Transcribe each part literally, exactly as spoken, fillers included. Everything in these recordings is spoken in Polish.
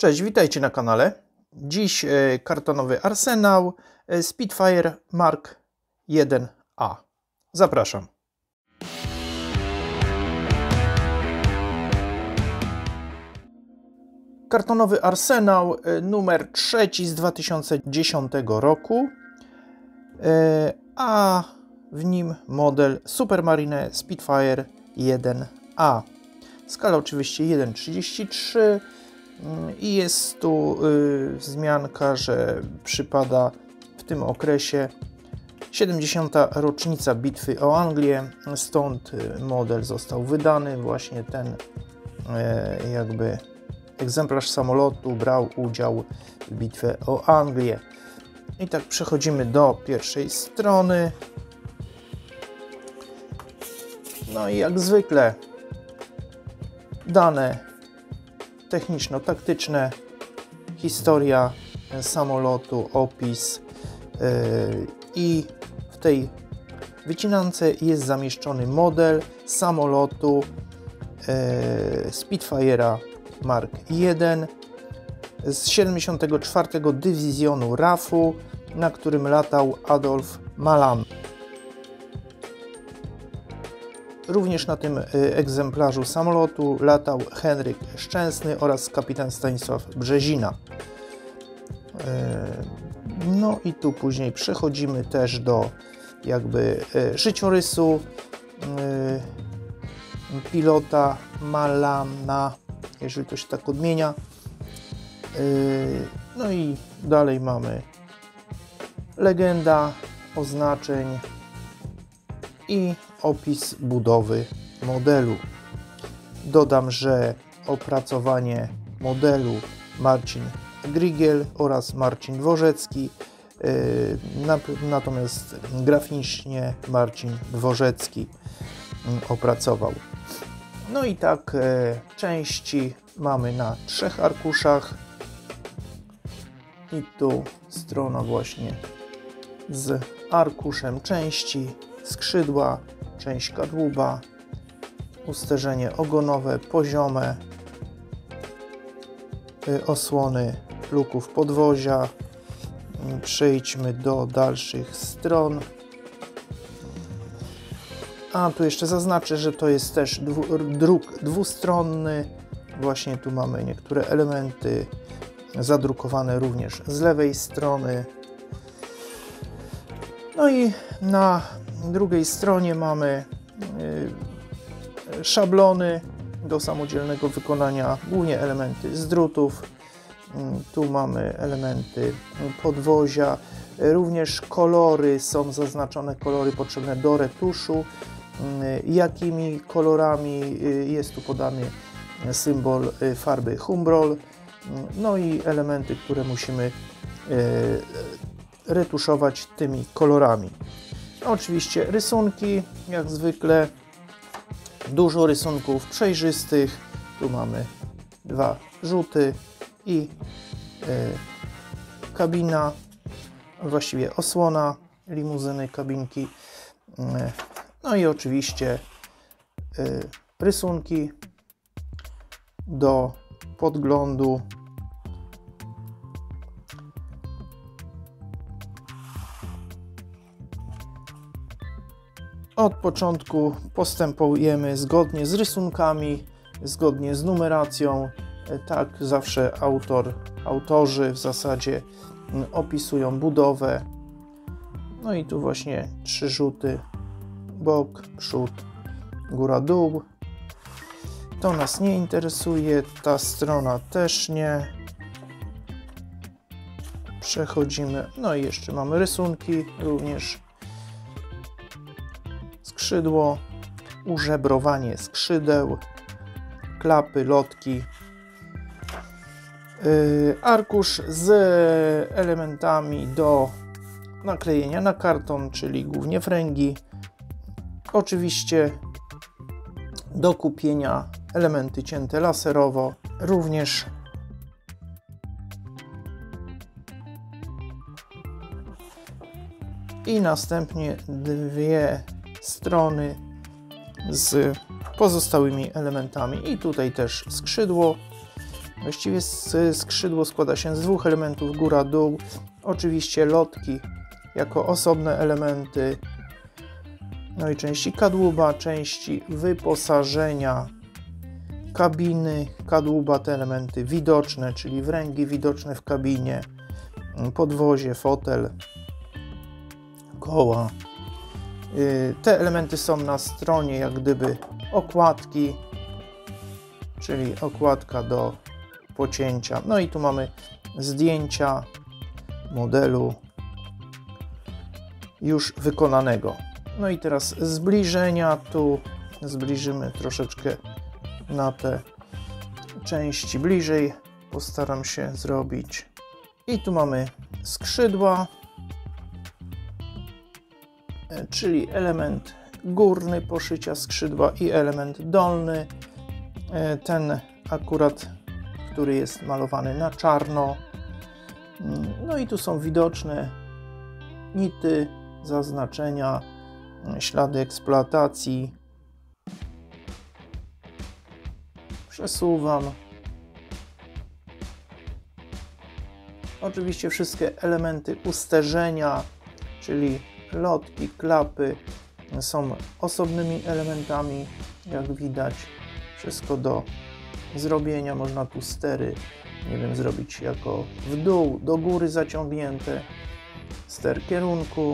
Cześć, witajcie na kanale. Dziś e, kartonowy arsenał e, Spitfire Mark jeden A. Zapraszam. Kartonowy arsenał e, numer trzeci z dwa tysiące dziesiątego roku, e, a w nim model Supermarine Spitfire jeden A. Skala oczywiście jeden trzydzieści trzy. I jest tu y, wzmianka, że przypada w tym okresie siedemdziesiąta rocznica bitwy o Anglię, stąd model został wydany. Właśnie ten y, jakby egzemplarz samolotu brał udział w bitwie o Anglię. I tak przechodzimy do pierwszej strony. No i jak zwykle dane techniczno-taktyczne, historia samolotu, opis yy, i w tej wycinance jest zamieszczony model samolotu yy, Spitfire'a Mark jeden z siedemdziesiątego czwartego Dywizjonu R A F-u, na którym latał Adolf Malan. Również na tym egzemplarzu samolotu latał Henryk Szczęsny oraz kapitan Stanisław Brzezina. No i tu później przechodzimy też do jakby życiorysu pilota Malana, jeżeli to się tak odmienia. No i dalej mamy legenda, oznaczeń i opis budowy modelu. Dodam, że opracowanie modelu Marcin Grigiel oraz Marcin Dworzecki, yy, natomiast graficznie Marcin Dworzecki opracował. No i tak yy, części mamy na trzech arkuszach i tu strona właśnie z arkuszem części, skrzydła, część kadłuba, usterzenie ogonowe, poziome, osłony luków podwozia. Przejdźmy do dalszych stron. A tu jeszcze zaznaczę, że to jest też dwu, druk dwustronny. Właśnie tu mamy niektóre elementy zadrukowane również z lewej strony. No i na drugiej stronie mamy y, szablony do samodzielnego wykonania, głównie elementy z drutów. Y, tu mamy elementy podwozia, y, również kolory, są zaznaczone kolory potrzebne do retuszu. Y, jakimi kolorami y, jest tu podany symbol y, farby Humbrol. Y, no i elementy, które musimy y, retuszować tymi kolorami. Oczywiście rysunki, jak zwykle, dużo rysunków przejrzystych. Tu mamy dwa rzuty i y, kabina, właściwie osłona limuzyny, kabinki. Y, no i oczywiście y, rysunki do podglądu. Od początku postępujemy zgodnie z rysunkami, zgodnie z numeracją. Tak zawsze autor, autorzy w zasadzie opisują budowę. No i tu właśnie trzy rzuty, bok, przód, góra, dół. To nas nie interesuje, ta strona też nie. Przechodzimy, no i jeszcze mamy rysunki również. Skrzydło, użebrowanie skrzydeł, klapy, lotki, yy, arkusz z elementami do naklejenia na karton, czyli głównie fręgi. Oczywiście do kupienia elementy cięte laserowo, również i następnie dwie strony z pozostałymi elementami i tutaj też skrzydło Właściwie skrzydło składa się z dwóch elementów, góra, dół. Oczywiście lotki jako osobne elementy. No i części kadłuba, części wyposażenia kabiny. Kadłuba te elementy widoczne, czyli wręgi widoczne w kabinie, podwozie, fotel, koła. Te elementy są na stronie jak gdyby okładki, czyli okładka do pocięcia. No i tu mamy zdjęcia modelu już wykonanego. No i teraz zbliżenia. Tu zbliżymy troszeczkę na te części bliżej. Postaram się zrobić. I tu mamy skrzydła, czyli element górny poszycia skrzydła i element dolny. Ten akurat, który jest malowany na czarno. No i tu są widoczne nity, zaznaczenia, ślady eksploatacji. Przesuwam. Oczywiście wszystkie elementy usterzenia, czyli lotki, klapy, są osobnymi elementami, jak widać. Wszystko do zrobienia. Można tu stery, nie wiem, zrobić jako w dół, do góry zaciągnięte. Ster kierunku.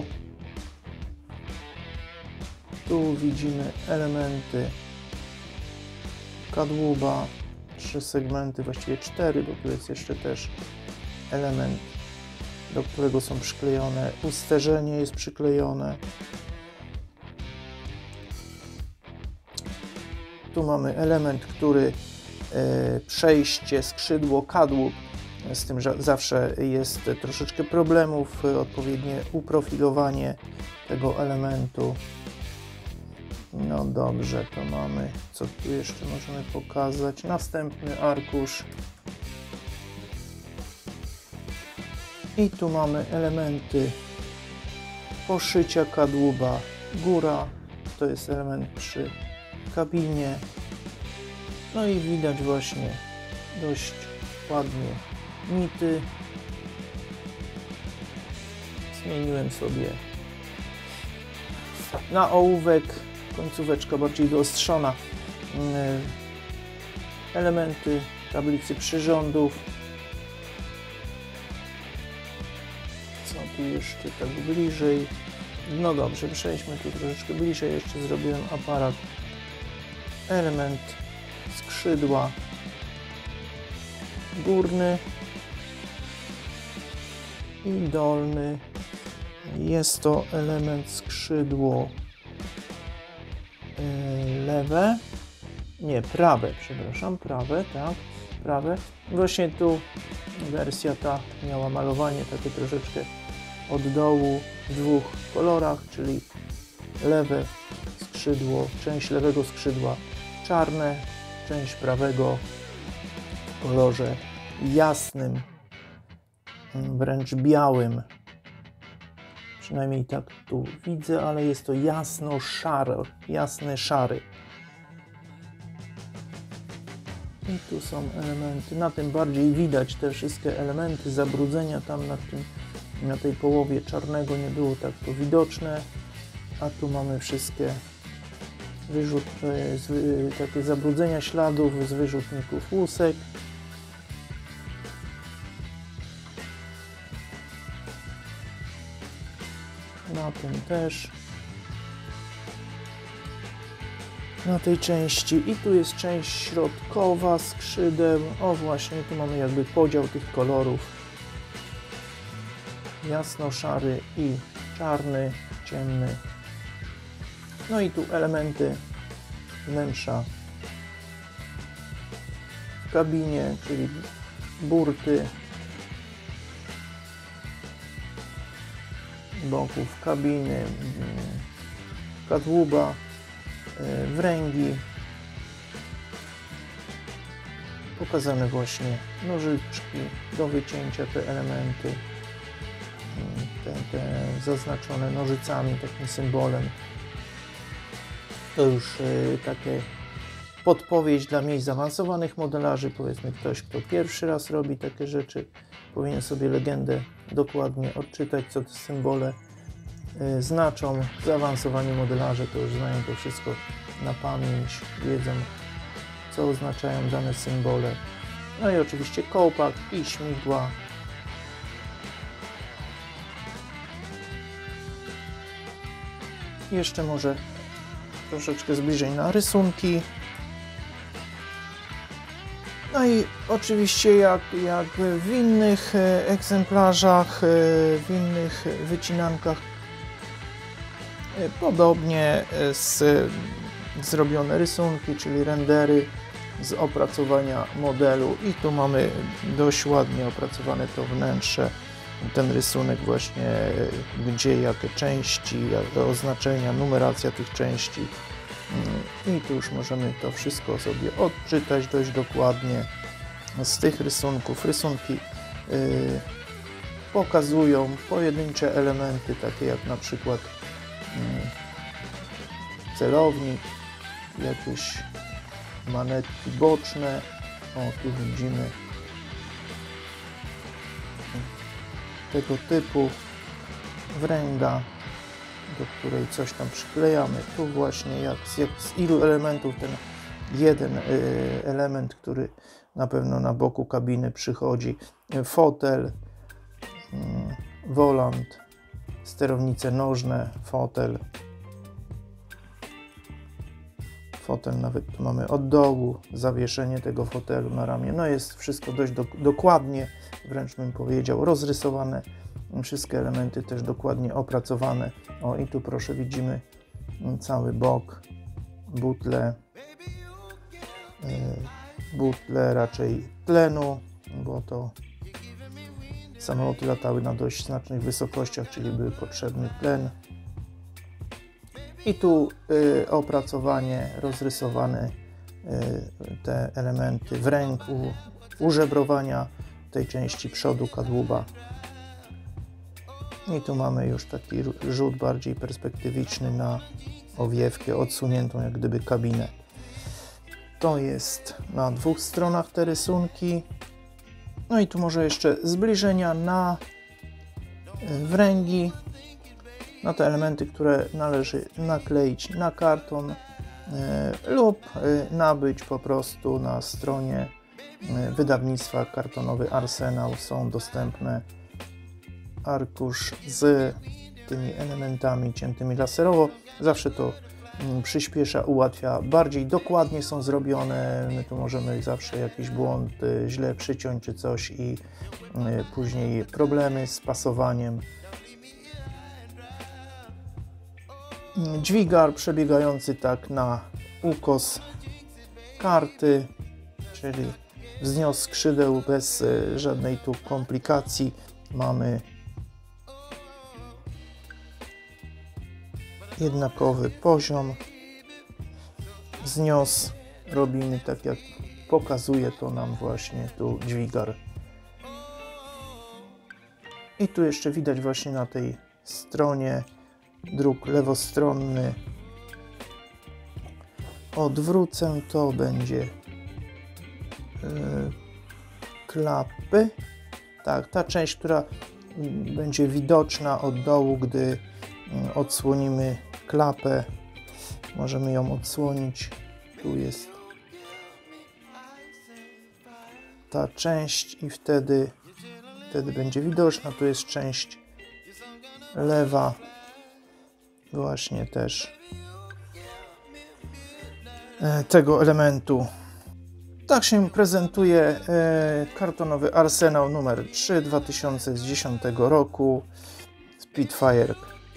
Tu widzimy elementy kadłuba, trzy segmenty, właściwie cztery, bo tu jest jeszcze też element, do którego są przyklejone, usterzenie jest przyklejone. Tu mamy element, który e, przejście, skrzydło, kadłub, z tym że zawsze jest troszeczkę problemów, odpowiednie uprofilowanie tego elementu. No dobrze, to mamy, co tu jeszcze możemy pokazać? Następny arkusz. I tu mamy elementy poszycia kadłuba. Góra to jest element przy kabinie. No i widać właśnie dość ładnie nity. Zmieniłem sobie na ołówek, końcóweczka bardziej wyostrzona. Elementy tablicy przyrządów. Co tu jeszcze tak bliżej? No dobrze, przejdźmy tu troszeczkę bliżej. Jeszcze zrobiłem aparat. Element skrzydła górny i dolny. Jest to element skrzydło lewe, nie, prawe, przepraszam, prawe, tak, prawe. Właśnie tu wersja ta miała malowanie takie troszeczkę od dołu w dwóch kolorach, czyli lewe skrzydło, część lewego skrzydła czarne, część prawego w kolorze jasnym, wręcz białym. Przynajmniej tak tu widzę, ale jest to jasno szary, jasny szary. I tu są elementy, na tym bardziej widać te wszystkie elementy zabrudzenia, tam na, tym, na tej połowie czarnego nie było tak to widoczne, a tu mamy wszystkie wyrzut, takie zabrudzenia śladów z wyrzutników łusek. Na tym też. Na tej części. I tu jest część środkowa skrzydeł. O właśnie, tu mamy jakby podział tych kolorów. Jasno-szary i czarny, ciemny. No i tu elementy wnętrza w kabinie, czyli burty, boków kabiny, kadłuba, wręgi. Pokazane właśnie nożyczki do wycięcia, te elementy, te, te zaznaczone nożycami, takim symbolem. To już takie podpowiedź dla mniej zaawansowanych modelarzy. Powiedzmy, ktoś, kto pierwszy raz robi takie rzeczy, powinien sobie legendę dokładnie odczytać, co te symbole y, znaczą. Zaawansowani modelarze to już znają to wszystko na pamięć, wiedzą, co oznaczają dane symbole. No i oczywiście kołpak i śmigła. Jeszcze może troszeczkę zbliżeń na rysunki. No i oczywiście jak, jak w innych egzemplarzach, w innych wycinankach, podobnie z, zrobione rysunki, czyli rendery z opracowania modelu. I tu mamy dość ładnie opracowane to wnętrze, ten rysunek właśnie, gdzie jakie części, jakie oznaczenia, numeracja tych części. I tu już możemy to wszystko sobie odczytać dość dokładnie z tych rysunków. Rysunki yy, pokazują pojedyncze elementy, takie jak na przykład yy, celownik, jakieś manetki boczne. O, tu widzimy tego typu wręga, do której coś tam przyklejamy. Tu właśnie jak z, jak z ilu elementów ten jeden y, element, który na pewno na boku kabiny przychodzi. Fotel, y, wolant, sterownice nożne, fotel. Fotel nawet tu mamy od dołu, zawieszenie tego fotelu na ramię. No jest wszystko dość do, dokładnie, wręcz bym powiedział, rozrysowane. Wszystkie elementy też dokładnie opracowane. O, i tu proszę, widzimy cały bok, butle, yy, butle raczej tlenu, bo to samoloty latały na dość znacznych wysokościach, czyli był potrzebny tlen. I tu y, opracowanie, rozrysowane y, te elementy w ręku, użebrowania tej części przodu kadłuba. I tu mamy już taki rzut bardziej perspektywiczny na owiewkę, odsuniętą jak gdyby kabinę. To jest na dwóch stronach te rysunki. No i tu może jeszcze zbliżenia na wręgi, na te elementy, które należy nakleić na karton y, lub y, nabyć po prostu na stronie y, wydawnictwa Kartonowy Arsenał. Są dostępne arkusz z tymi elementami ciętymi laserowo. Zawsze to y, przyspiesza, ułatwia, bardziej dokładnie są zrobione. My tu możemy zawsze jakiś błąd y, źle przyciąć czy coś i y, później problemy z pasowaniem. Dźwigar przebiegający tak na ukos karty, czyli wznios skrzydeł bez y, żadnej tu komplikacji. Mamy jednakowy poziom. Wznios robimy tak, jak pokazuje to nam właśnie tu dźwigar. I tu jeszcze widać właśnie na tej stronie druk lewostronny. Odwrócę, to będzie yy, klapy. Tak, ta część, która yy, będzie widoczna od dołu, gdy yy, odsłonimy klapę. Możemy ją odsłonić. Tu jest ta część i wtedy, wtedy będzie widoczna. Tu jest część lewa. Właśnie też tego elementu. Tak się prezentuje kartonowy Arsenał numer trzy dwa tysiące dziesiątego roku Spitfire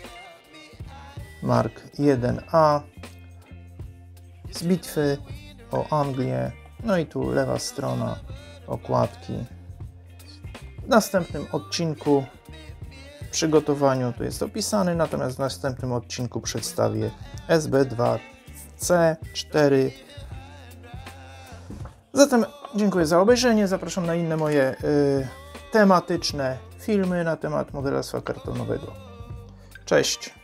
Mark jeden A z bitwy o Anglię. No i tu lewa strona okładki. W następnym odcinku w przygotowaniu tu jest opisany, natomiast w następnym odcinku przedstawię S B dwa C cztery. Zatem dziękuję za obejrzenie, zapraszam na inne moje y, tematyczne filmy na temat modelarstwa kartonowego. Cześć!